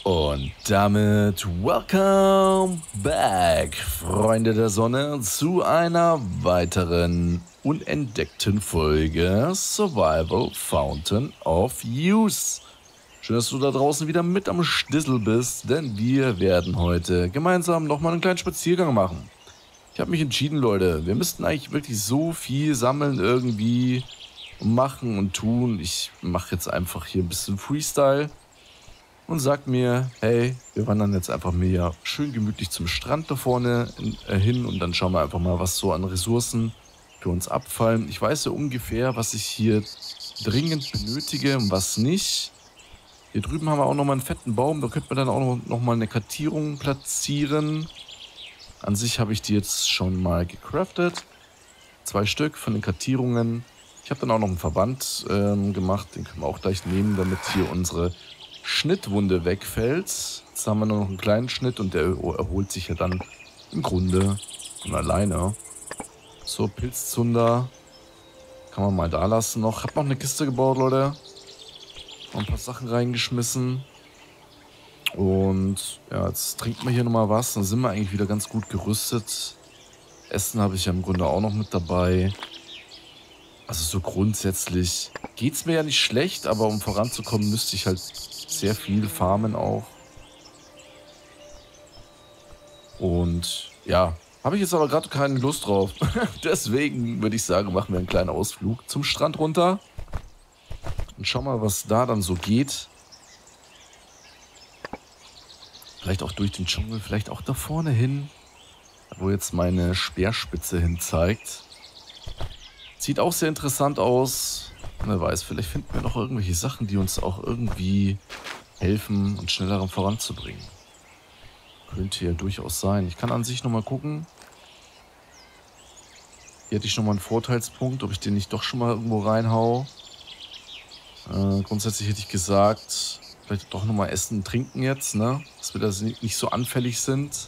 Und damit welcome back, Freunde der Sonne, zu einer weiteren unentdeckten Folge Survival Fountain of Youth. Schön, dass du da draußen wieder mit am Stissel bist, denn wir werden heute gemeinsam nochmal einen kleinen Spaziergang machen. Ich habe mich entschieden, Leute, wir müssten eigentlich wirklich so viel sammeln irgendwie, machen und tun. Ich mache jetzt einfach hier ein bisschen Freestyle. Und sagt mir, hey, wir wandern jetzt einfach mehr schön gemütlich zum Strand da vorne hin und dann schauen wir einfach mal, was so an Ressourcen für uns abfallen. Ich weiß ja ungefähr, was ich hier dringend benötige und was nicht. Hier drüben haben wir auch nochmal einen fetten Baum, da könnte man dann auch nochmal eine Kartierung platzieren. An sich habe ich die jetzt schon mal gecraftet. 2 Stück von den Kartierungen. Ich habe dann auch noch einen Verband gemacht, den können wir auch gleich nehmen, damit hier unsere Schnittwunde wegfällt. Jetzt haben wir nur noch einen kleinen Schnitt und der erholt sich ja dann im Grunde von alleine. So, Pilzzunder kann man mal da lassen noch. Hab noch eine Kiste gebaut, Leute. Noch ein paar Sachen reingeschmissen. Und ja, jetzt trinken wir hier nochmal was. Dann sind wir eigentlich wieder ganz gut gerüstet. Essen habe ich ja im Grunde auch noch mit dabei. Also so grundsätzlich geht es mir ja nicht schlecht, aber um voranzukommen, müsste ich halt sehr viel farmen auch. Und ja, habe ich jetzt aber gerade keine Lust drauf. Deswegen würde ich sagen, machen wir einen kleinen Ausflug zum Strand runter. Und schauen mal, was da dann so geht. Vielleicht auch durch den Dschungel, vielleicht auch da vorne hin, wo jetzt meine Speerspitze hin zeigt. Sieht auch sehr interessant aus. Wer weiß, vielleicht finden wir noch irgendwelche Sachen, die uns auch irgendwie helfen, uns schneller voranzubringen. Könnte ja durchaus sein. Ich kann an sich nochmal gucken. Hier hätte ich nochmal einen Vorteilspunkt, ob ich den nicht doch schon mal irgendwo reinhau. Grundsätzlich hätte ich gesagt, vielleicht doch nochmal essen und trinken jetzt, ne? Dass wir da nicht so anfällig sind.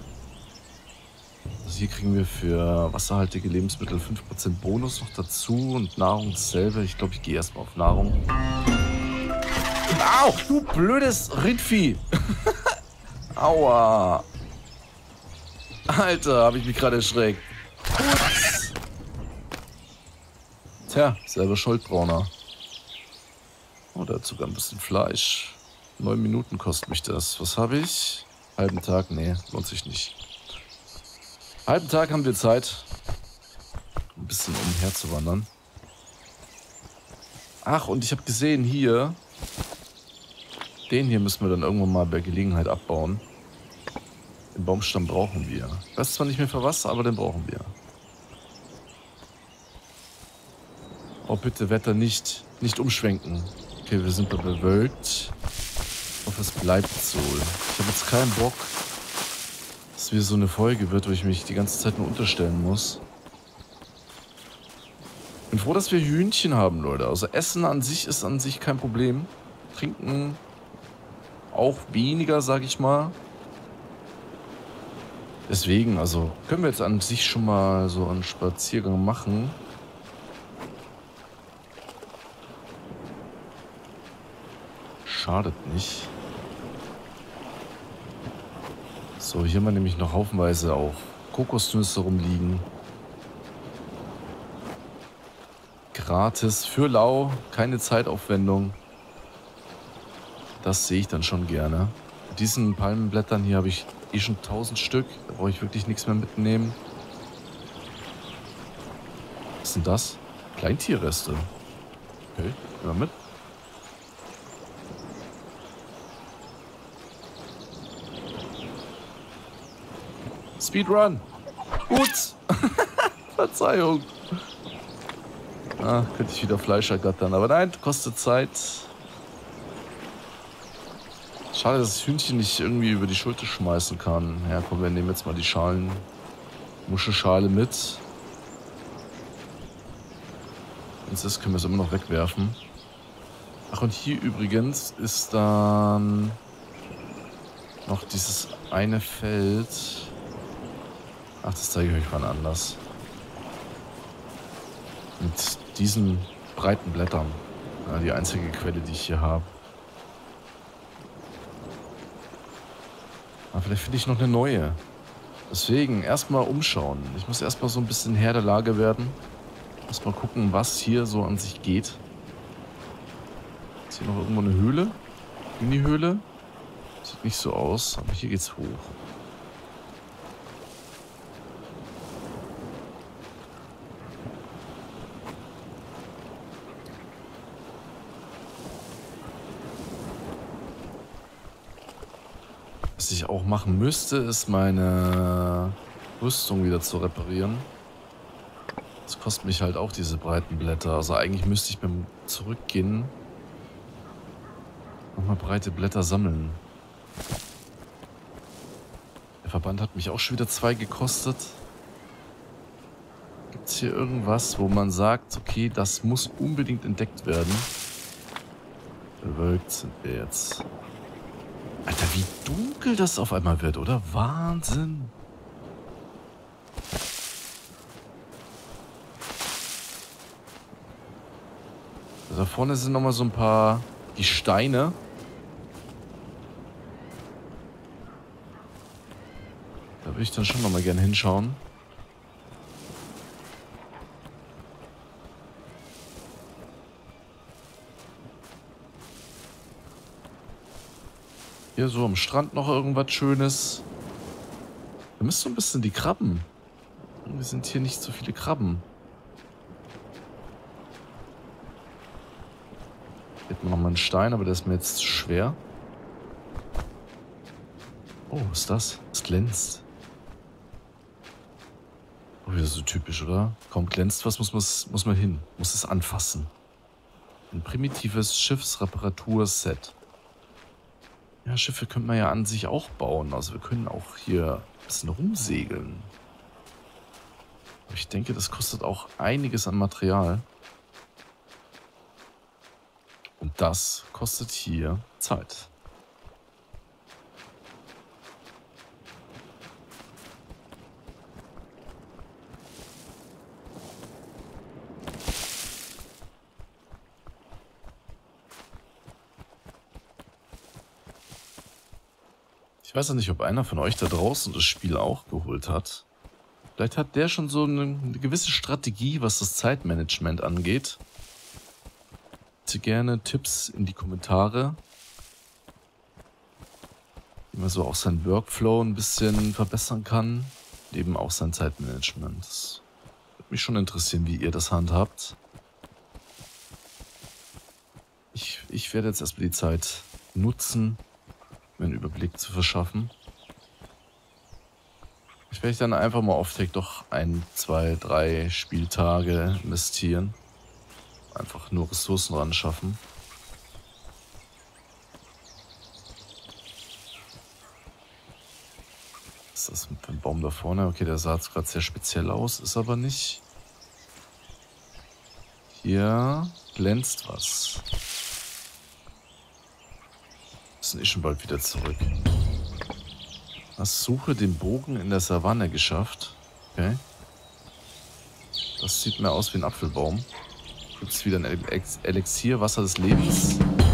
Also hier kriegen wir für wasserhaltige Lebensmittel 5% Bonus noch dazu und Nahrung dasselbe. Ich glaube, ich gehe erstmal auf Nahrung. Au, du blödes Rindvieh. Aua. Alter, habe ich mich gerade erschreckt. Ups. Tja, selber schuld, Brauner. Oh, da hat sogar ein bisschen Fleisch. 9 Minuten kostet mich das. Was habe ich? Halben Tag? Nee, lohnt sich nicht. Halben Tag haben wir Zeit, ein bisschen umherzuwandern. Ach, und ich habe gesehen hier, den hier müssen wir dann irgendwann mal bei Gelegenheit abbauen. Den Baumstamm brauchen wir. Ich weiß zwar nicht mehr für was, aber den brauchen wir. Oh, bitte Wetter nicht umschwenken. Okay, wir sind bewölkt. Ich hoffe, es bleibt so. Ich habe jetzt keinen Bock, dass wieder so eine Folge wird, wo ich mich die ganze Zeit nur unterstellen muss. Bin froh, dass wir Hühnchen haben, Leute. Also Essen an sich ist an sich kein Problem. Trinken auch weniger, sag ich mal. Deswegen, also können wir jetzt an sich schon mal so einen Spaziergang machen. Schadet nicht. So, hier haben wir nämlich noch haufenweise auch Kokosnüsse rumliegen. Gratis für lau, keine Zeitaufwendung. Das sehe ich dann schon gerne. Mit diesen Palmenblättern hier habe ich schon 1000 Stück. Da brauche ich wirklich nichts mehr mitnehmen. Was sind das? Kleintierreste. Okay, immer mit. Speedrun! Ups! Verzeihung! Ah, könnte ich wieder Fleisch ergattern, aber nein, kostet Zeit. Schade, dass das Hühnchen nicht irgendwie über die Schulter schmeißen kann. Ja, komm, wir nehmen jetzt mal die Muschelschale mit. Wenn es ist, können wir es immer noch wegwerfen. Ach, und hier übrigens ist dann noch dieses eine Feld. Ach, das zeige ich euch mal anders. Mit diesen breiten Blättern. Ja, die einzige Quelle, die ich hier habe. Aber vielleicht finde ich noch eine neue. Deswegen erstmal umschauen. Ich muss erstmal so ein bisschen Herr der Lage werden. Muss mal gucken, was hier so an sich geht. Ist hier noch irgendwo eine Höhle? Mini-Höhle? Sieht nicht so aus, aber hier geht's hoch. Was ich auch machen müsste, ist meine Rüstung wieder zu reparieren. Das kostet mich halt auch diese breiten Blätter. Also eigentlich müsste ich beim Zurückgehen nochmal breite Blätter sammeln. Der Verband hat mich auch schon wieder 2 gekostet. Gibt es hier irgendwas, wo man sagt, okay, das muss unbedingt entdeckt werden? Bewölkt sind wir jetzt. Alter, wie dunkel das auf einmal wird, oder? Wahnsinn. Da vorne sind nochmal so ein paar Gesteine. Da würde ich dann schon nochmal gerne hinschauen. Hier so am Strand noch irgendwas Schönes. Da müsst so ein bisschen die Krabben. Irgendwie sind hier nicht so viele Krabben. Hier hat man nochmal einen Stein, aber der ist mir jetzt zu schwer. Oh, was ist das? Es glänzt. Oh, wieder so typisch, oder? Kaum glänzt was, muss man hin. Muss es anfassen. Ein primitives Schiffsreparaturset. Ja, Schiffe könnte man ja an sich auch bauen. Also wir können auch hier ein bisschen rumsegeln. Aber ich denke, das kostet auch einiges an Material. Und das kostet hier Zeit. Ich weiß ja nicht, ob einer von euch da draußen das Spiel auch geholt hat. Vielleicht hat der schon so eine gewisse Strategie, was das Zeitmanagement angeht. Bitte gerne Tipps in die Kommentare. Wie man so auch seinen Workflow ein bisschen verbessern kann. Eben auch sein Zeitmanagement. Das würde mich schon interessieren, wie ihr das handhabt. Ich werde jetzt erstmal die Zeit nutzen, mir einen Überblick zu verschaffen. Ich werde dann einfach mal auf Tech doch 1, 2, 3 Spieltage investieren. Einfach nur Ressourcen ran schaffen. Was ist das mit dem Baum da vorne? Okay, der sah jetzt gerade sehr speziell aus, ist aber nicht. Hier glänzt was. Sind schon bald wieder zurück. Was suche den Bogen in der Savanne geschafft. Okay. Das sieht mir aus wie ein Apfelbaum. Gibt es wieder ein Elixier, Wasser des Lebens.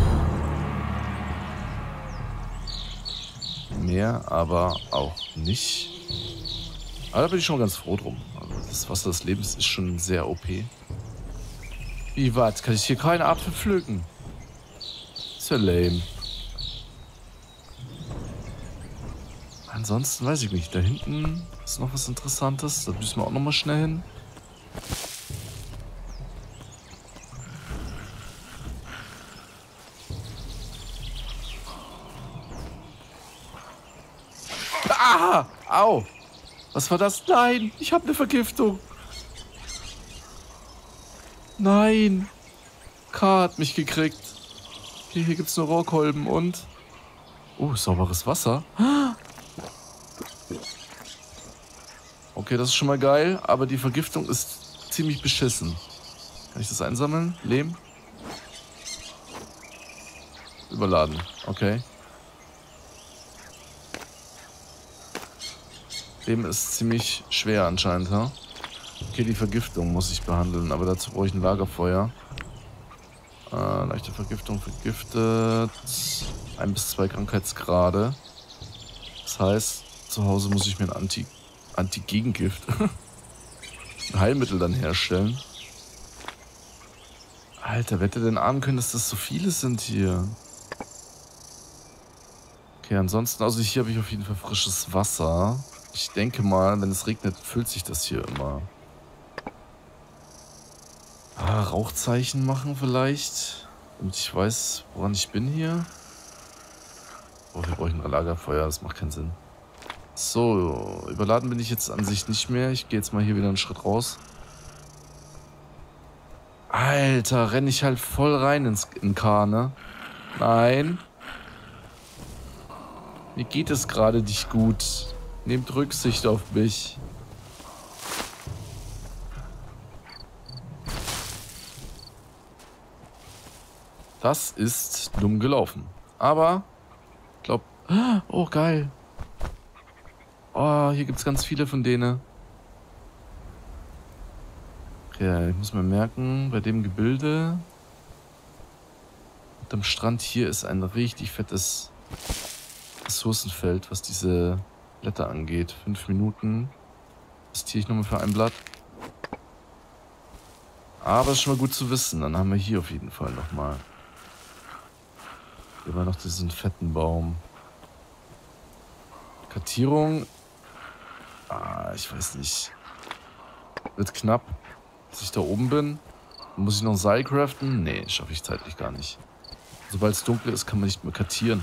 Mehr aber auch nicht. Aber da bin ich schon ganz froh drum. Also das Wasser des Lebens ist schon sehr OP. Wie was? Kann ich hier keinen Apfel pflücken? Ist ja lame. Ansonsten weiß ich nicht. Da hinten ist noch was Interessantes. Da müssen wir auch nochmal schnell hin. Ah! Au! Was war das? Nein! Ich habe eine Vergiftung! Nein! K hat mich gekriegt. Okay, hier gibt es nur Rohrkolben und... Oh, sauberes Wasser. Okay, das ist schon mal geil, aber die Vergiftung ist ziemlich beschissen. Kann ich das einsammeln? Lehm? Überladen. Okay. Lehm ist ziemlich schwer anscheinend, ha? Okay, die Vergiftung muss ich behandeln, aber dazu brauche ich ein Lagerfeuer. Leichte Vergiftung, vergiftet. 1 bis 2 Krankheitsgrade. Das Das heißt, zu Hause muss ich mir ein Anti-Gegengift, ein Heilmittel dann herstellen. Alter, wer hätte denn ahnen können, dass das so viele sind hier? Okay, ansonsten, also hier habe ich auf jeden Fall frisches Wasser. Ich denke mal, wenn es regnet, füllt sich das hier immer. Ah, Rauchzeichen machen vielleicht. Damit ich weiß, woran ich bin hier. Oh, wir brauchen ein Lagerfeuer, das macht keinen Sinn. So, überladen bin ich jetzt an sich nicht mehr. Ich gehe jetzt mal hier wieder einen Schritt raus. Alter, renne ich halt voll rein in K, ne? Nein. Mir geht es gerade nicht gut. Nehmt Rücksicht auf mich. Das ist dumm gelaufen. Aber, ich glaube... Oh, geil. Oh, hier gibt es ganz viele von denen. Okay, ich muss mir merken, bei dem Gebilde... Und am Strand hier ist ein richtig fettes Ressourcenfeld, was diese Blätter angeht. 5 Minuten. Investiere ich nochmal für ein Blatt. Aber ist schon mal gut zu wissen. Dann haben wir hier auf jeden Fall nochmal. Hier war noch diesen fetten Baum. Kartierung. Ah, ich weiß nicht. Wird knapp, dass ich da oben bin. Muss ich noch ein Seil craften? Nee, schaffe ich zeitlich gar nicht. Sobald es dunkel ist, kann man nicht mehr kartieren.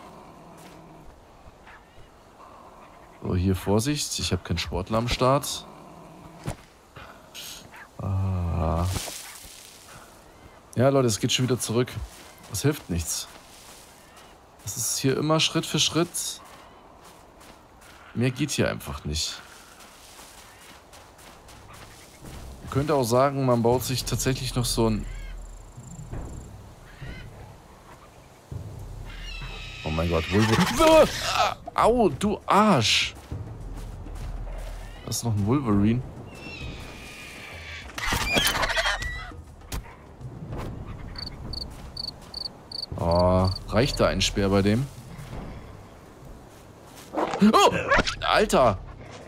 So, hier Vorsicht. Ich habe keinen Sportler am Start. Ah. Ja, Leute, es geht schon wieder zurück. Das hilft nichts. Es ist hier immer Schritt für Schritt. Mehr geht hier einfach nicht. Man könnte auch sagen, man baut sich tatsächlich noch so ein... Oh mein Gott, Wolverine. Au, du Arsch. Das ist noch ein Wolverine. Oh, reicht da ein Speer bei dem? Oh, Alter.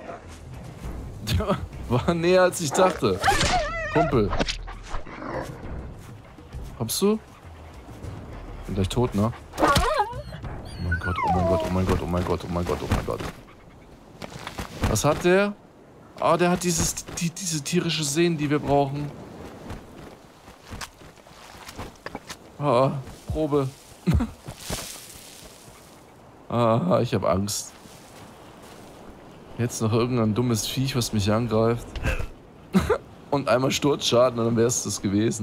Der war näher als ich dachte. Kumpel. Kommst du? Bin gleich tot, ne? Oh mein Gott, oh mein Gott, oh mein Gott, oh mein Gott, oh mein Gott, oh mein Gott. Was hat der? Ah, der hat diese tierische Sehnen, die wir brauchen. Ah, Probe. Ah, ich habe Angst. Jetzt noch irgendein dummes Viech, was mich angreift. Und einmal Sturzschaden und dann wäre es das gewesen.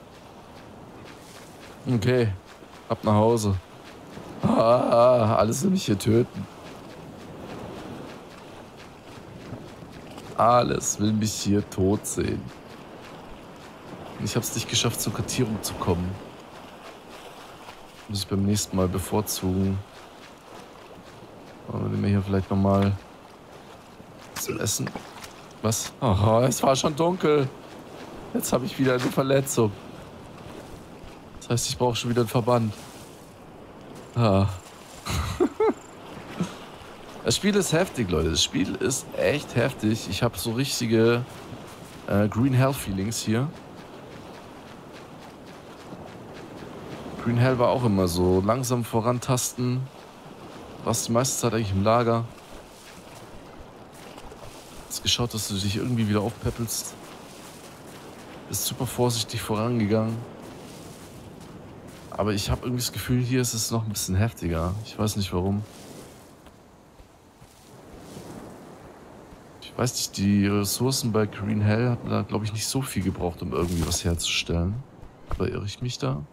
Okay, ab nach Hause. Ah, alles will mich hier töten. Alles will mich hier tot sehen. Ich habe es nicht geschafft, zur Kartierung zu kommen. Muss ich beim nächsten Mal bevorzugen. Aber nehmen wir hier vielleicht nochmal zum Essen. Was? Oh, es war schon dunkel. Jetzt habe ich wieder eine Verletzung. Das heißt, ich brauche schon wieder einen Verband. Ah. Das Spiel ist heftig, Leute. Das Spiel ist echt heftig. Ich habe so richtige Green Hell Feelings hier. Green Hell war auch immer so langsam vorantasten. Warst die meiste Zeit eigentlich im Lager. Hast geschaut, dass du dich irgendwie wieder aufpäppelst. Bist super vorsichtig vorangegangen. Aber ich habe irgendwie das Gefühl, hier ist es noch ein bisschen heftiger. Ich weiß nicht warum. Ich weiß nicht, die Ressourcen bei Green Hell hatten da, glaube ich, nicht so viel gebraucht, um irgendwie was herzustellen. Oder irre ich mich da?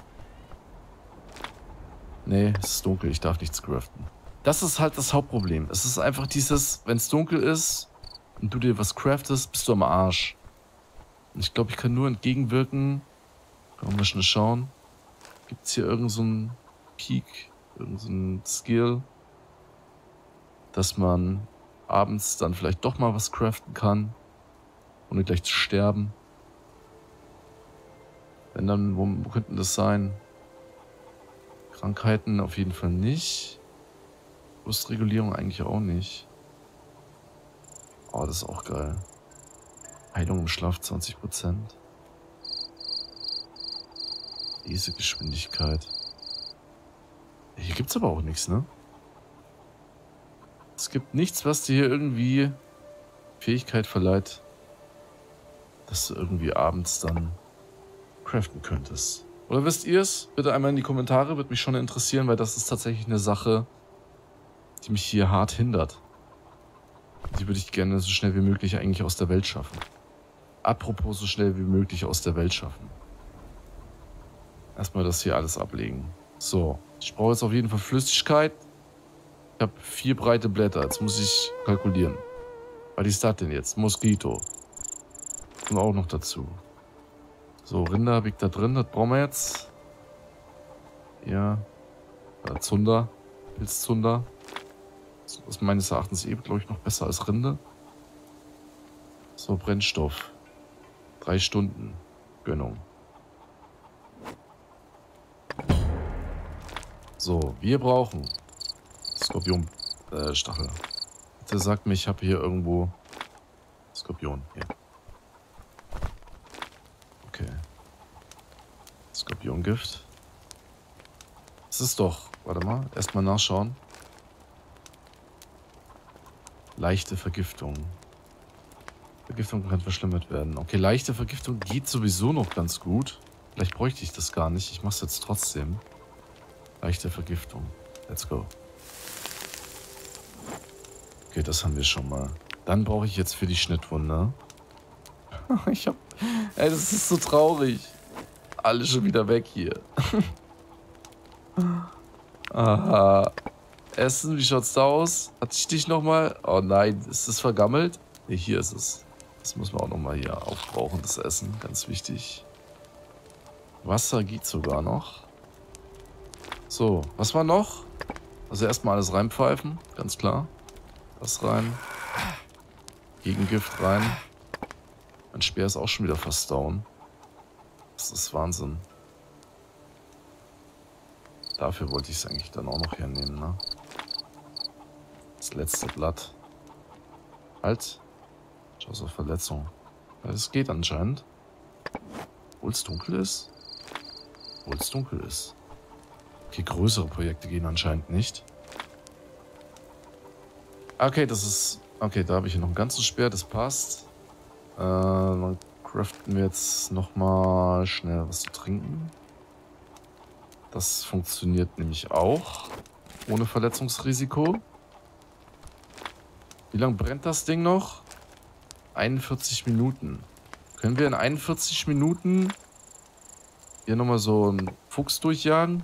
Nee, es ist dunkel, ich darf nichts craften. Das ist halt das Hauptproblem. Es ist einfach dieses, wenn es dunkel ist und du dir was craftest, bist du am Arsch. Und ich glaube, ich kann nur entgegenwirken. Können wir schnell schauen. Gibt es hier irgend so einen Peak, irgend so einen Skill, dass man abends dann vielleicht doch mal was craften kann, ohne gleich zu sterben. Wenn dann, wo könnten das sein? Krankheiten auf jeden Fall nicht. Brustregulierung eigentlich auch nicht. Oh, das ist auch geil. Heilung im Schlaf 20%. Lesegeschwindigkeit. Hier gibt's aber auch nichts, ne? Es gibt nichts, was dir hier irgendwie Fähigkeit verleiht, dass du irgendwie abends dann craften könntest. Oder wisst ihr es? Bitte einmal in die Kommentare, würde mich schon interessieren, weil das ist tatsächlich eine Sache, die mich hier hart hindert. Die würde ich gerne so schnell wie möglich eigentlich aus der Welt schaffen. Apropos so schnell wie möglich aus der Welt schaffen. Erstmal das hier alles ablegen. So, ich brauche jetzt auf jeden Fall Flüssigkeit. Ich habe 4 breite Blätter. Jetzt muss ich kalkulieren. Was ist das denn jetzt? Moskito. Und auch noch dazu. So, Rinder habe ich da drin. Das brauchen wir jetzt. Ja. Zunder. Pilzzunder. Das ist meines Erachtens glaube ich, noch besser als Rinde. So, Brennstoff. 3 Stunden. Gönnung. So, wir brauchen Skorpionstachel. Der sagt mir, ich habe hier irgendwo Skorpion. Hier. Okay. Skorpiongift. Das ist doch, warte mal, erstmal nachschauen. Leichte Vergiftung. Vergiftung kann verschlimmert werden. Okay, leichte Vergiftung geht sowieso noch ganz gut. Vielleicht bräuchte ich das gar nicht. Ich mache es jetzt trotzdem. Leichte Vergiftung. Let's go. Okay, das haben wir schon mal. Dann brauche ich jetzt für die Schnittwunde. Ey, das ist so traurig. Alle schon wieder weg hier. Aha. Essen, wie schaut's da aus? Hatte ich dich nochmal? Oh nein, ist es vergammelt? Ne, hier ist es. Das muss man auch nochmal hier aufbrauchen, das Essen. Ganz wichtig. Wasser geht sogar noch. So, was war noch? Also erstmal alles reinpfeifen, ganz klar. Das rein. Gegengift rein. Mein Speer ist auch schon wieder fast down. Das ist Wahnsinn. Dafür wollte ich es eigentlich dann auch noch hernehmen, ne? Das letzte Blatt. Halt. Schau auf Verletzung. Ja, das geht anscheinend. Obwohl es dunkel ist. Obwohl es dunkel ist. Okay, größere Projekte gehen anscheinend nicht. Okay, das ist... Okay, da habe ich hier noch einen ganzen Speer, das passt. Dann craften wir jetzt nochmal schnell was zu trinken. Das funktioniert nämlich auch. Ohne Verletzungsrisiko. Wie lange brennt das Ding noch? 41 Minuten. Können wir in 41 Minuten hier nochmal so einen Fuchs durchjagen?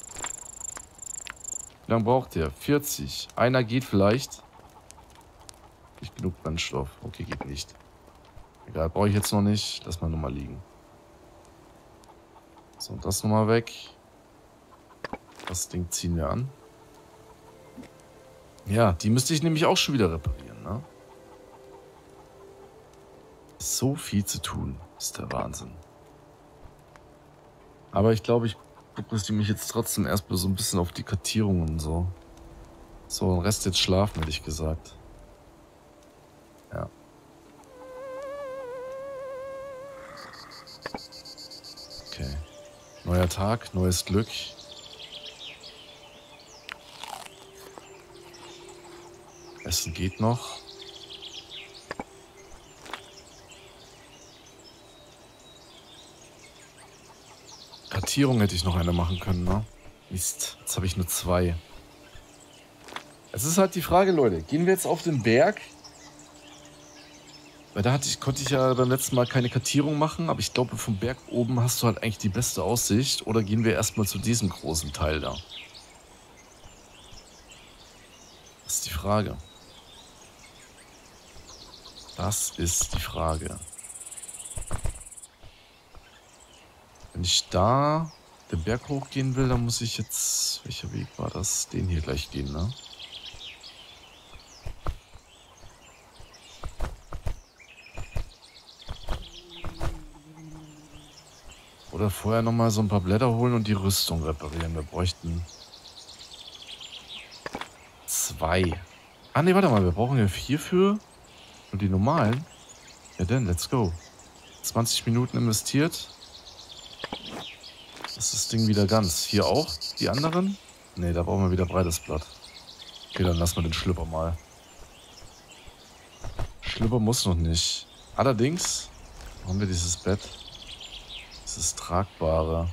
Wie lange braucht der? 40. Einer geht vielleicht. Nicht genug Brennstoff. Okay, geht nicht. Egal, brauche ich jetzt noch nicht. Lass mal nochmal liegen. So, das nochmal weg. Das Ding ziehen wir an. Ja, die müsste ich nämlich auch schon wieder reparieren, ne? So viel zu tun. Ist der Wahnsinn. Aber ich glaube, ich fokussiere mich jetzt trotzdem erstmal so ein bisschen auf die Kartierungen und so. So, den Rest jetzt schlafen, hätte ich gesagt. Ja. Okay. Neuer Tag, neues Glück. Essen geht noch. Kartierung hätte ich noch eine machen können, ne? Mist, jetzt habe ich nur 2. Es ist halt die Frage, Leute, gehen wir jetzt auf den Berg? Weil da konnte ich ja beim letzten Mal keine Kartierung machen, aber ich glaube, vom Berg oben hast du halt eigentlich die beste Aussicht. Oder gehen wir erstmal zu diesem großen Teil da? Das ist die Frage. Das ist die Frage. Wenn ich da den Berg hochgehen will, dann muss ich jetzt... Welcher Weg war das? Den hier gleich gehen, ne? Oder vorher nochmal so ein paar Blätter holen und die Rüstung reparieren. Wir bräuchten 2 2. Ah, ne, warte mal. Wir brauchen ja 4 für. Und die normalen. Ja, dann, let's go. 20 Minuten investiert. Ist das Ding wieder ganz. Hier auch die anderen? Ne, da brauchen wir wieder breites Blatt. Okay, dann lassen wir den Schlüpper mal. Schlüpper muss noch nicht. Allerdings haben wir dieses Bett. Dieses tragbare.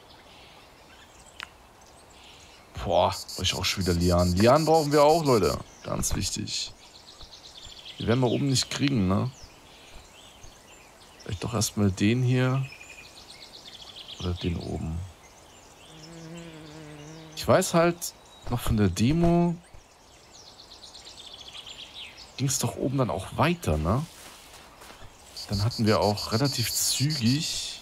Boah, brauche ich auch schon wieder Lianen. Lianen brauchen wir auch, Leute. Ganz wichtig. Die werden wir oben nicht kriegen, ne? Vielleicht doch erstmal den hier. Oder den oben. Ich weiß halt noch von der Demo. Ging es doch oben dann auch weiter, ne? Dann hatten wir auch relativ zügig,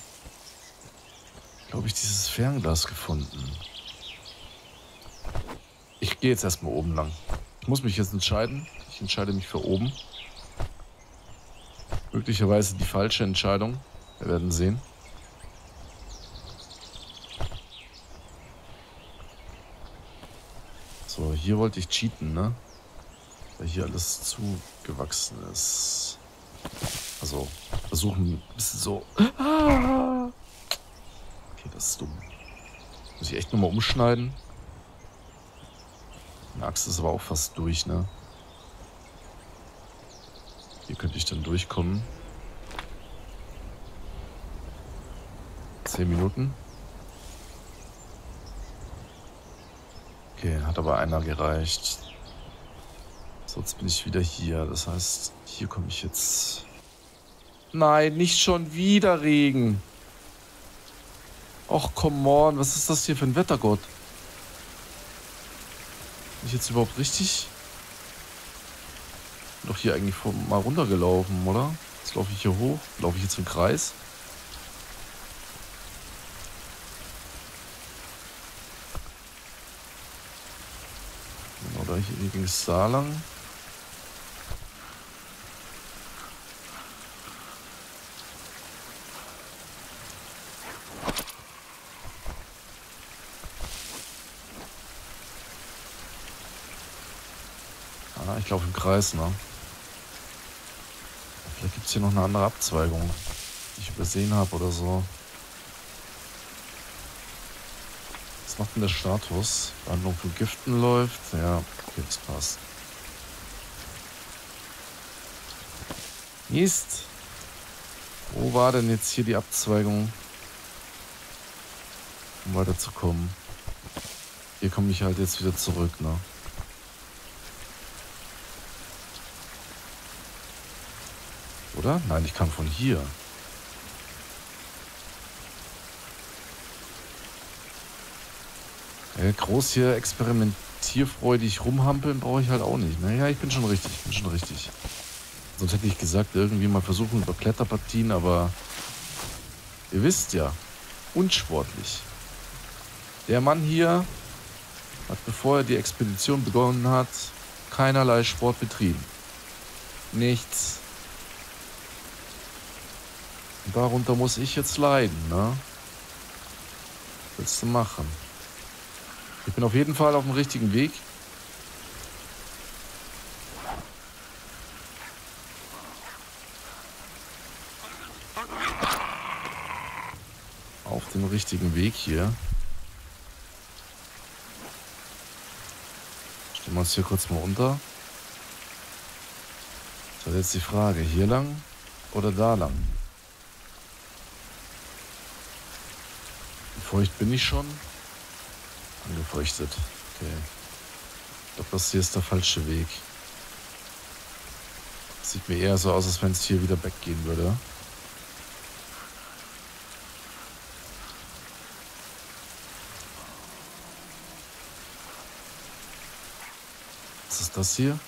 glaube ich, dieses Fernglas gefunden. Ich gehe jetzt erstmal oben lang. Ich muss mich jetzt entscheiden. Ich entscheide mich für oben. Möglicherweise die falsche Entscheidung. Wir werden sehen. So, hier wollte ich cheaten, ne? Weil hier alles zugewachsen ist. Also, versuchen ein bisschen so. Okay, das ist dumm. Muss ich echt nochmal umschneiden? Die Achse ist aber auch fast durch, ne? Hier könnte ich dann durchkommen. 10 Minuten. Okay, hat aber einer gereicht. Sonst bin ich wieder hier. Das heißt, hier komme ich jetzt. Nein, nicht schon wieder Regen. Och, come on. Was ist das hier für ein Wettergott? Bin ich jetzt überhaupt richtig? Bin doch hier eigentlich mal runtergelaufen, oder? Jetzt laufe ich hier hoch. Laufe ich jetzt im Kreis? Oder hier ging es da lang. Ah, ich laufe im Kreis, ne? Vielleicht gibt es hier noch eine andere Abzweigung, die ich übersehen habe oder so. Was macht denn der Status? Behandlung von Giften läuft. Ja, okay, das passt. Mist. Wo war denn jetzt hier die Abzweigung, um weiterzukommen? Hier komme ich halt jetzt wieder zurück, ne? Oder? Nein, ich kam von hier. Ja, groß hier experimentierfreudig rumhampeln brauche ich halt auch nicht. Naja, ich bin schon richtig, Sonst hätte ich gesagt, irgendwie mal versuchen über Kletterpartien, aber ihr wisst ja, unsportlich. Der Mann hier hat, bevor er die Expedition begonnen hat, keinerlei Sport betrieben. Nichts. Und darunter muss ich jetzt leiden, ne? Was willst du machen? Ich bin auf jeden Fall auf dem richtigen Weg. Auf dem richtigen Weg hier. Stellen wir uns hier kurz mal unter. So, jetzt die Frage, hier lang oder da lang? Feucht bin ich schon. Angefeuchtet. Okay. Ich glaube, das hier ist der falsche Weg. Sieht mir eher so aus, als wenn es hier wieder weggehen würde. Was ist das hier?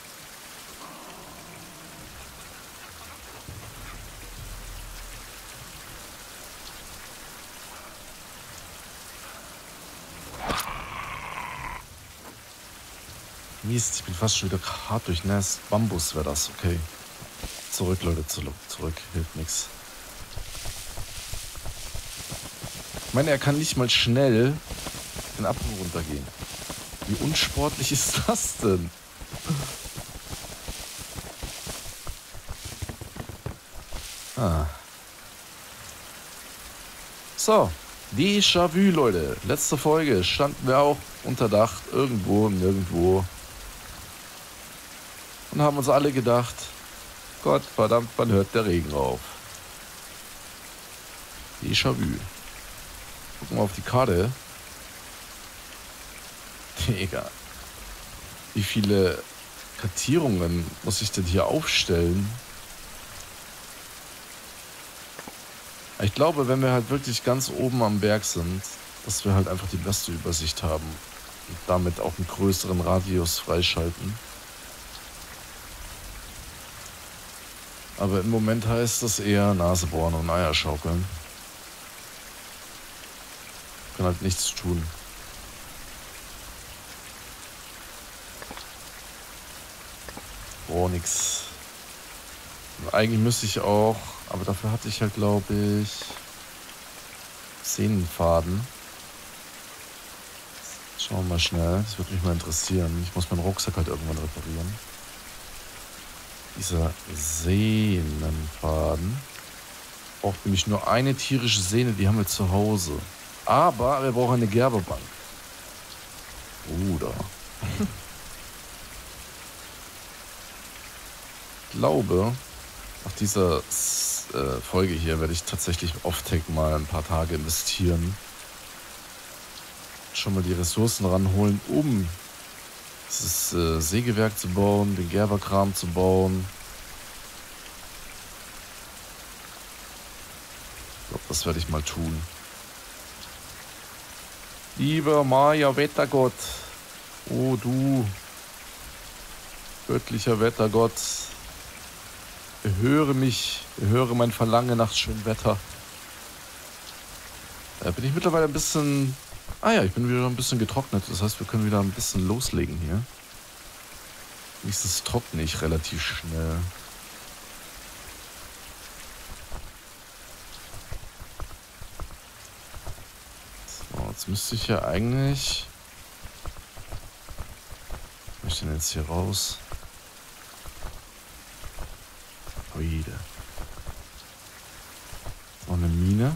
Mist, ich bin fast schon wieder hart durchnässt. Bambus wäre das, okay. Zurück, Leute, zurück. Hilft nichts. Ich meine, er kann nicht mal schnell den Abhang runtergehen. Wie unsportlich ist das denn? Ah. So, Déjà-vu, Leute. Letzte Folge standen wir auch unter Dach, irgendwo, nirgendwo. Und haben uns alle gedacht, Gott verdammt, wann hört der Regen auf? Déjà-vu. Gucken wir auf die Karte. Digga. Wie viele Kartierungen muss ich denn hier aufstellen? Ich glaube, wenn wir halt wirklich ganz oben am Berg sind, dass wir halt einfach die beste Übersicht haben und damit auch einen größeren Radius freischalten. Aber im Moment heißt das eher Nase bohren und Eier schaukeln. Kann halt nichts tun. Oh, nix. Und eigentlich müsste ich auch, aber dafür hatte ich halt, glaube ich, Sehnenfaden. Schauen wir mal schnell, das würde mich mal interessieren. Ich muss meinen Rucksack halt irgendwann reparieren. Dieser Sehnenfaden braucht nämlich nur eine tierische Sehne, die haben wir zu Hause. Aber wir brauchen eine Gerbebank. Bruder. Ich glaube, nach dieser Folge hier werde ich tatsächlich off-tech mal ein paar Tage investieren. Schon mal die Ressourcen ranholen, um dieses Sägewerk zu bauen, den Gerberkram zu bauen. Ich glaube, das werde ich mal tun. Lieber Maya-Wettergott, oh du göttlicher Wettergott, erhöre mich, erhöre mein Verlangen nach schönem Wetter. Bin ich mittlerweile ein bisschen... Ah ja, ich bin wieder ein bisschen getrocknet. Das heißt, wir können wieder ein bisschen loslegen hier. Wenigstens trockne ich relativ schnell. So, jetzt müsste ich ja eigentlich... Was möchte ich denn jetzt hier raus? Wieder. Noch eine Mine.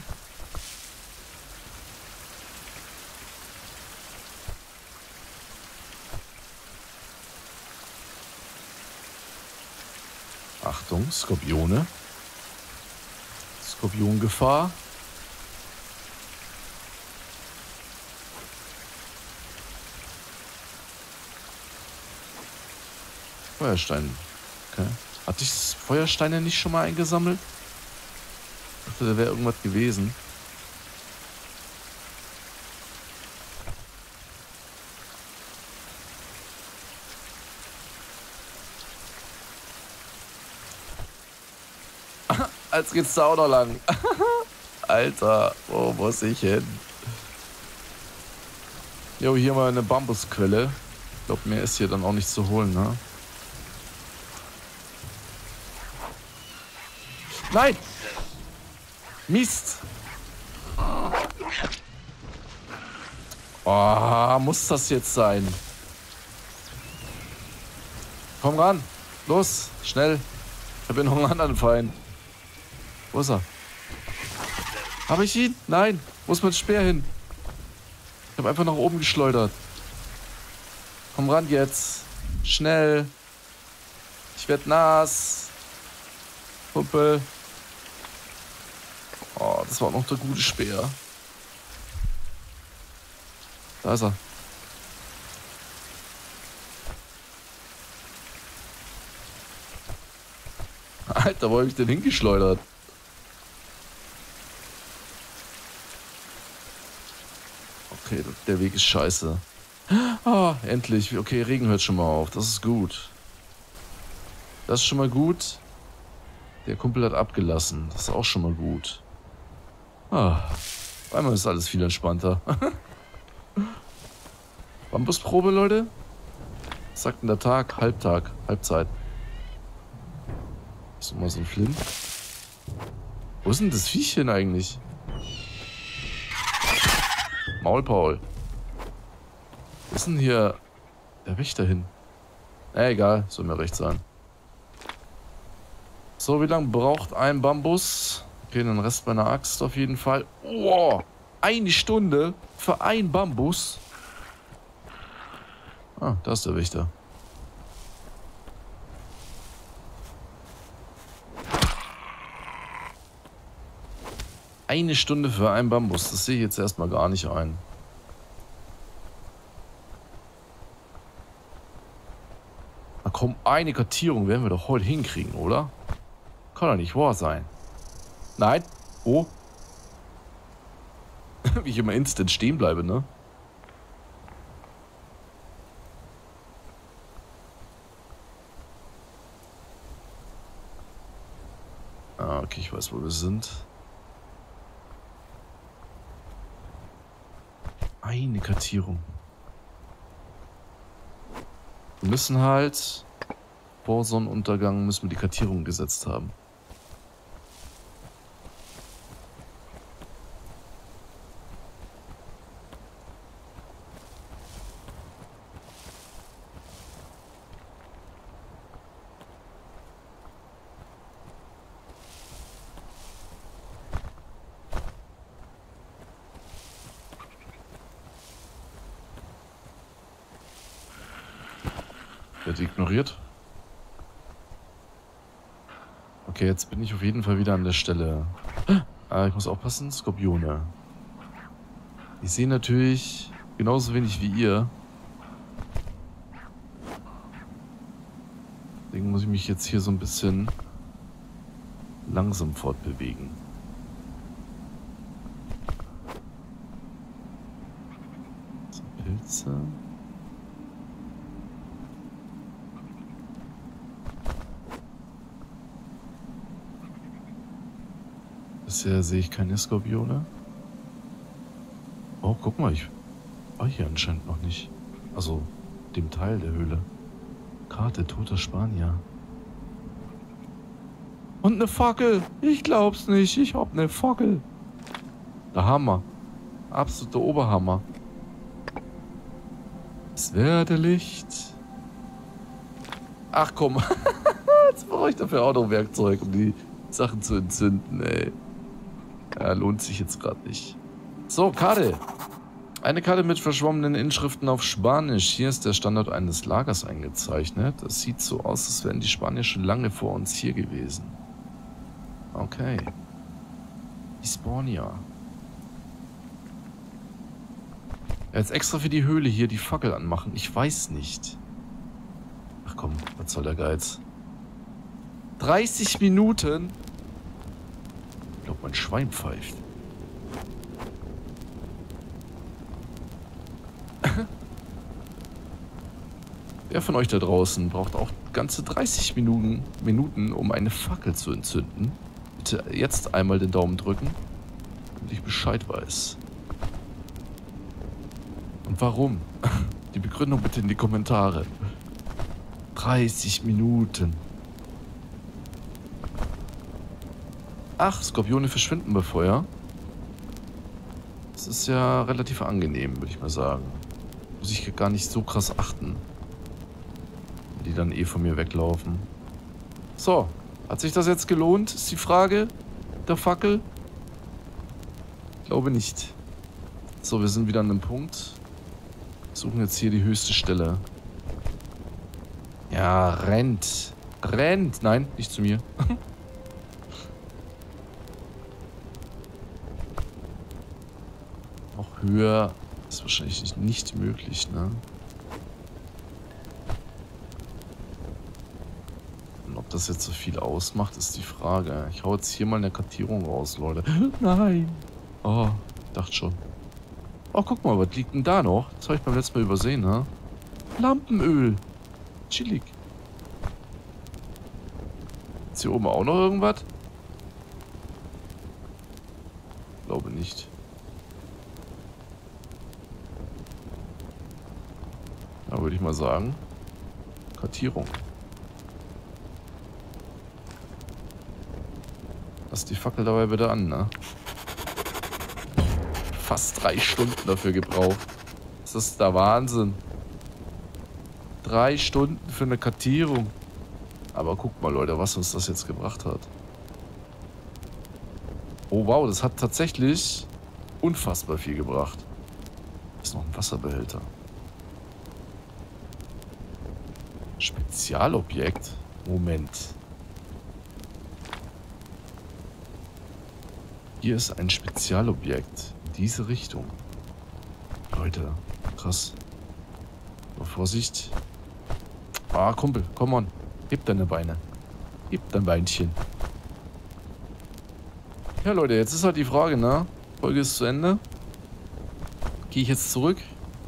Achtung, Skorpione. Skorpiongefahr. Feuerstein. Okay. Hatte ich Feuersteine nicht schon mal eingesammelt? Ich dachte, da wäre irgendwas gewesen. Jetzt geht's da auch noch lang. Alter, wo muss ich hin? Jo, hier mal eine Bambusquelle. Ich glaube, mehr ist hier dann auch nicht zu holen, ne? Nein! Mist! Oh, muss das jetzt sein? Komm ran! Los! Schnell! Ich habe hier noch einen anderen Feind. Wo ist er? Habe ich ihn? Nein! Wo ist mein Speer hin? Ich habe einfach nach oben geschleudert. Komm ran jetzt! Schnell! Ich werde nass! Kumpel! Oh, das war auch noch der gute Speer. Da ist er. Alter, wo hab ich denn hingeschleudert? Okay, der Weg ist scheiße. Ah, endlich. Okay, Regen hört schon mal auf. Das ist gut. Das ist schon mal gut. Der Kumpel hat abgelassen. Das ist auch schon mal gut. Ah, einmal ist alles viel entspannter. Bambusprobe, Leute? Was sagt denn der Tag? Halbtag, Halbzeit. Ist mal so ein Flint. Wo ist denn das Viechchen eigentlich? Maulpaul. ist denn hier der Wächter hin? Egal, soll mir recht sein. So, wie lange braucht ein Bambus? Okay, den Rest meiner Axt auf jeden Fall. Oh, 1 Stunde für ein Bambus. Ah, da ist der Wächter. Eine Stunde für einen Bambus, das sehe ich jetzt erstmal gar nicht ein. Na komm, eine Kartierung werden wir doch heute hinkriegen, oder? Kann doch nicht wahr sein. Nein. Oh. Wie ich immer instant stehen bleibe, ne? Ah, okay, ich weiß, wo wir sind. Eine Kartierung. Wir müssen halt vor Sonnenuntergang müssen wir die Kartierung gesetzt haben. Wird ignoriert. Okay, jetzt bin ich auf jeden Fall wieder an der Stelle. Ich muss aufpassen, Skorpione. Ich sehe natürlich genauso wenig wie ihr. Deswegen muss ich mich jetzt hier so ein bisschen langsam fortbewegen. So, Pilze. Bisher sehe ich keine Skorpione. Oh, guck mal, ich war hier anscheinend noch nicht. Also, dem Teil der Höhle. Karte toter Spanier. Und eine Fackel. Ich glaub's nicht. Ich hab eine Fackel. Der Hammer. Absoluter Oberhammer. Es werde Licht. Ach komm. Jetzt brauche ich dafür auch noch Werkzeug, um die Sachen zu entzünden, ey. Ja, lohnt sich jetzt gerade nicht. So, Karte. Eine Karte mit verschwommenen Inschriften auf Spanisch. Hier ist der Standort eines Lagers eingezeichnet. Das sieht so aus, als wären die Spanier schon lange vor uns hier gewesen. Okay. Hispania. Jetzt extra für die Höhle hier die Fackel anmachen. Ich weiß nicht. Ach komm, was soll der Geiz? 30 Minuten? Ich glaube, mein Schwein pfeift. Wer von euch da draußen braucht auch ganze 30 Minuten, um eine Fackel zu entzünden? Bitte jetzt einmal den Daumen drücken, damit ich Bescheid weiß. Und warum? Die Begründung bitte in die Kommentare. 30 Minuten. Ach, Skorpione verschwinden bei Feuer. Das ist ja relativ angenehm, würde ich mal sagen. Muss ich gar nicht so krass achten. Die dann eh von mir weglaufen. So, hat sich das jetzt gelohnt, ist die Frage der Fackel? Ich glaube nicht. So, wir sind wieder an einem Punkt. Suchen jetzt hier die höchste Stelle. Ja, rennt. Rennt. Nein, nicht zu mir. Noch höher ist wahrscheinlich nicht möglich, ne? Und ob das jetzt so viel ausmacht, ist die Frage. Ich hau jetzt hier mal eine Kartierung raus, Leute. Nein. Oh, dachte schon. Oh, guck mal, was liegt denn da noch? Das habe ich beim letzten Mal übersehen, ne? Lampenöl. Chillig. Ist hier oben auch noch irgendwas? Glaube nicht. Da würde ich mal sagen, Kartierung. Lass die Fackel dabei bitte an, ne? Fast 3 Stunden dafür gebraucht. Das ist der Wahnsinn. 3 Stunden für eine Kartierung. Aber guckt mal, Leute, was uns das jetzt gebracht hat. Oh, wow, das hat tatsächlich unfassbar viel gebracht. Ist noch ein Wasserbehälter. Spezialobjekt? Moment. Hier ist ein Spezialobjekt. In diese Richtung. Leute, krass. Aber Vorsicht. Ah, Kumpel, komm on. Heb deine Beine. Heb dein Beinchen. Ja, Leute, jetzt ist halt die Frage, ne? Folge ist zu Ende. Gehe ich jetzt zurück?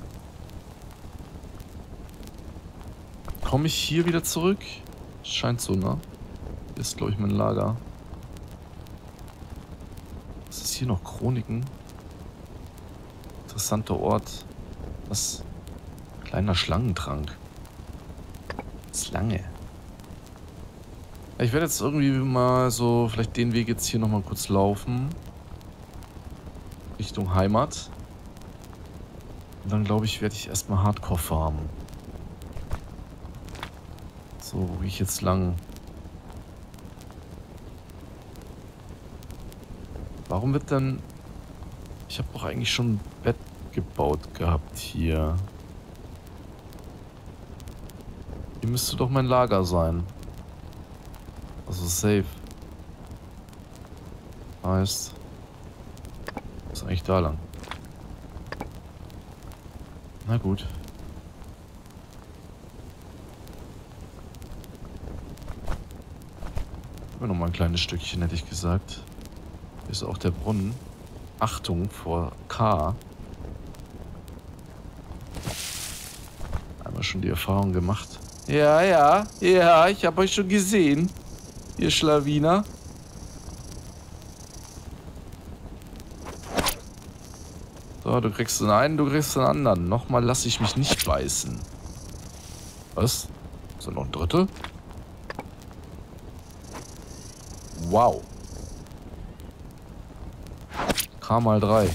Komme ich hier wieder zurück? Scheint so, ne? Hier ist, glaube ich, mein Lager. Was ist hier noch? Chroniken? Interessanter Ort. Was? Kleiner Schlangentrank. Schlange. Ja, ich werde jetzt irgendwie mal so vielleicht den Weg jetzt hier nochmal kurz laufen. Richtung Heimat. Und dann glaube ich, werde ich erstmal Hardcore farmen. So, wo gehe ich jetzt lang? Warum wird denn... Ich habe doch eigentlich schon ein Bett gebaut gehabt hier. Hier müsste doch mein Lager sein. Also safe. Heißt... Ist eigentlich da lang. Na gut. Noch mal ein kleines Stückchen, hätte ich gesagt. Hier ist auch der Brunnen. Achtung vor K. Einmal schon die Erfahrung gemacht. Ja, ja, ja, ich habe euch schon gesehen. Ihr Schlawiner. So, du kriegst den einen, du kriegst den anderen. Nochmal lasse ich mich nicht beißen. Was? Ist da noch ein Dritter? Wow. K mal 3.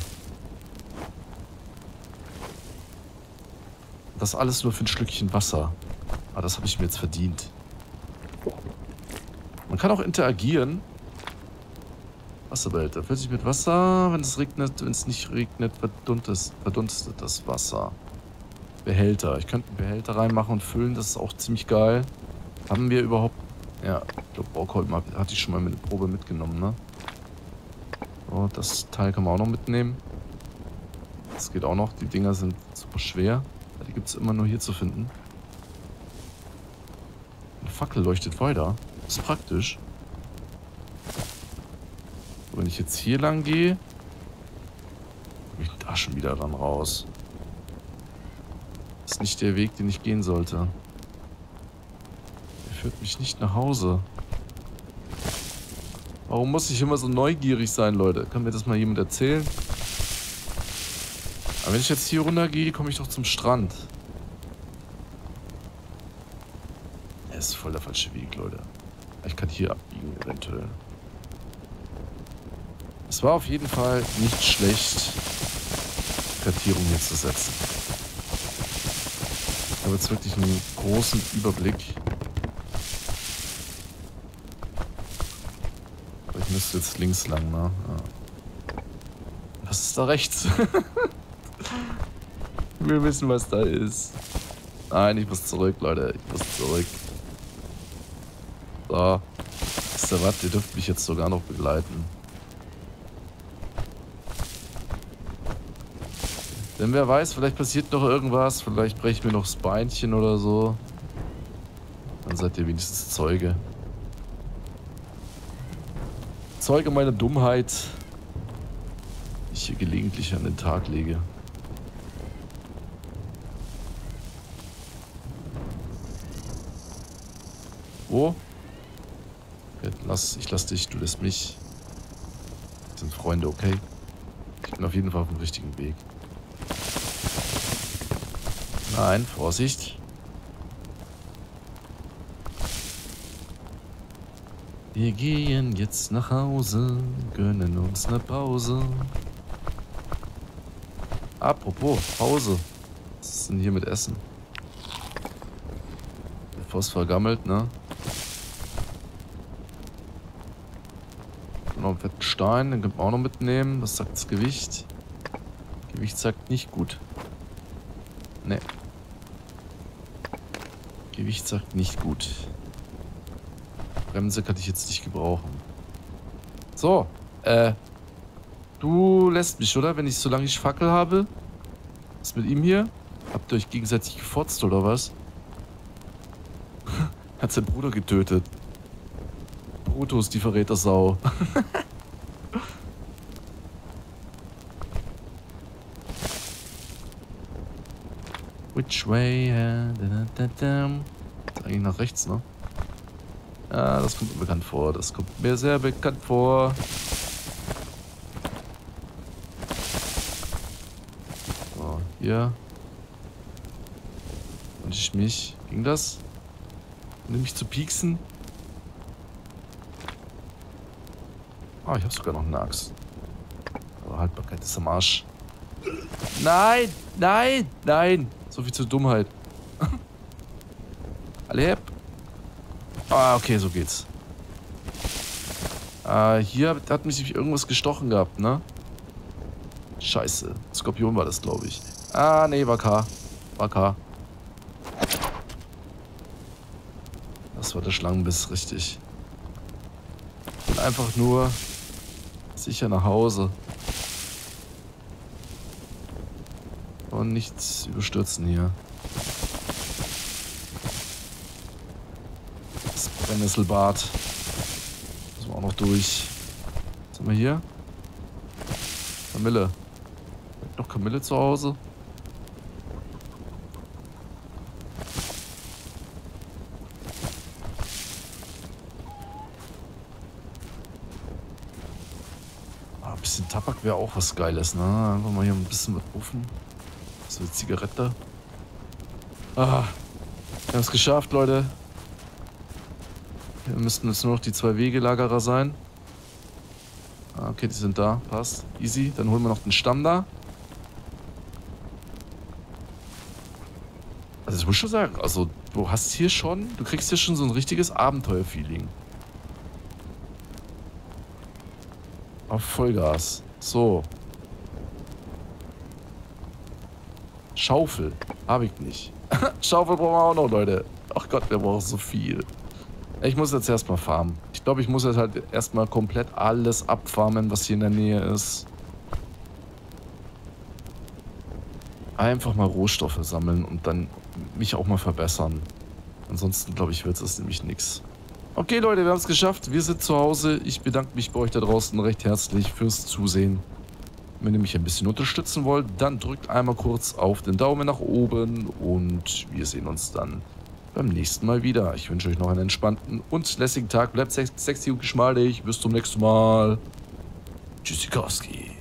Das alles nur für ein Schlückchen Wasser. Ah, das habe ich mir jetzt verdient. Man kann auch interagieren. Wasserbehälter. Füllt sich mit Wasser. Wenn es regnet, wenn es nicht regnet, verdunstet das Wasser. Behälter. Ich könnte einen Behälter reinmachen und füllen. Das ist auch ziemlich geil. Haben wir überhaupt... Ja, ich glaube, Borgholm hatte ich schon mal mit der Probe mitgenommen, ne? So, das Teil kann man auch noch mitnehmen. Das geht auch noch. Die Dinger sind super schwer. Die gibt es immer nur hier zu finden. Eine Fackel leuchtet weiter. Das ist praktisch. So, wenn ich jetzt hier lang gehe, komme ich da schon wieder ran raus. Das ist nicht der Weg, den ich gehen sollte. Führt mich nicht nach Hause. Warum muss ich immer so neugierig sein, Leute? Kann mir das mal jemand erzählen? Aber wenn ich jetzt hier runter gehe, komme ich doch zum Strand. Das ist voll der falsche Weg, Leute. Ich kann hier abbiegen, eventuell. Es war auf jeden Fall nicht schlecht, Kartierung hier zu setzen. Ich habe jetzt wirklich einen großen Überblick. Ich müsste jetzt links lang, ne? Ja. Was ist da rechts? Wir wissen, was da ist. Nein, ich muss zurück, Leute. Ich muss zurück. So. Wisst ihr was? Ihr dürft mich jetzt sogar noch begleiten. Denn wer weiß, vielleicht passiert noch irgendwas. Vielleicht breche ich mir noch das Beinchen oder so. Dann seid ihr wenigstens Zeuge. Zeuge meiner Dummheit, die ich hier gelegentlich an den Tag lege. Oh. Okay, ich lass dich, du lässt mich. Wir sind Freunde, okay? Ich bin auf jeden Fall auf dem richtigen Weg. Nein, Vorsicht. Wir gehen jetzt nach Hause, gönnen uns eine Pause. Apropos, Pause. Was ist denn hier mit Essen? bevor es vergammelt, ne? Noch einen fetten Stein, den können wir auch noch mitnehmen. Was sagt das Gewicht? Gewicht sagt nicht gut. Ne. Gewicht sagt nicht gut. Bremse kann ich jetzt nicht gebrauchen. So, du lässt mich, oder? Wenn ich, solange ich Fackel habe. Was ist mit ihm hier? Habt ihr euch gegenseitig gefotzt, oder was? Hat seinen Bruder getötet. Brutus, die Verrätersau. Which way? Ist eigentlich nach rechts, ne? Ja, das kommt mir bekannt vor. Das kommt mir sehr bekannt vor. So, hier. Und ich mich. Ging das? Um mich zu pieksen? Ah, ich habe sogar noch eine Axt. Aber Haltbarkeit ist am Arsch. Nein! Nein! Nein! So viel zur Dummheit. Alle. Ah, okay, so geht's. Hier hat mich irgendwas gestochen gehabt, ne? Scheiße. Skorpion war das, glaube ich. Ah, nee, war K. War K. Das war der Schlangenbiss, richtig. Ich bin einfach nur sicher nach Hause. Und nichts überstürzen hier. Das Brennnesselbad. Müssen wir auch noch durch. Was haben wir hier? Kamille. Noch Kamille zu Hause? Ein bisschen Tabak wäre auch was Geiles, ne? Einfach mal hier ein bisschen was rufen. So eine Zigarette. Wir haben es geschafft, Leute. Hier müssten jetzt nur noch die 2 Wegelagerer sein. Okay, die sind da. Passt. Easy. Dann holen wir noch den Stamm da. Also ich muss schon sagen, also du kriegst hier schon so ein richtiges Abenteuer-Feeling. Auf Vollgas. So. Schaufel. Habe ich nicht. Schaufel brauchen wir auch noch, Leute. Ach Gott, wir brauchen so viel. Ich muss jetzt erstmal farmen. Ich glaube, ich muss jetzt halt erstmal komplett alles abfarmen, was hier in der Nähe ist. Einfach mal Rohstoffe sammeln und dann mich auch mal verbessern. Ansonsten, glaube ich, wird es nämlich nichts. Okay, Leute, wir haben es geschafft. Wir sind zu Hause. Ich bedanke mich bei euch da draußen recht herzlich fürs Zusehen. Wenn ihr mich ein bisschen unterstützen wollt, dann drückt einmal kurz auf den Daumen nach oben und wir sehen uns dann beim nächsten Mal wieder. Ich wünsche euch noch einen entspannten und lässigen Tag. Bleibt sexy und geschmeidig. Bis zum nächsten Mal. Tschüssikowski.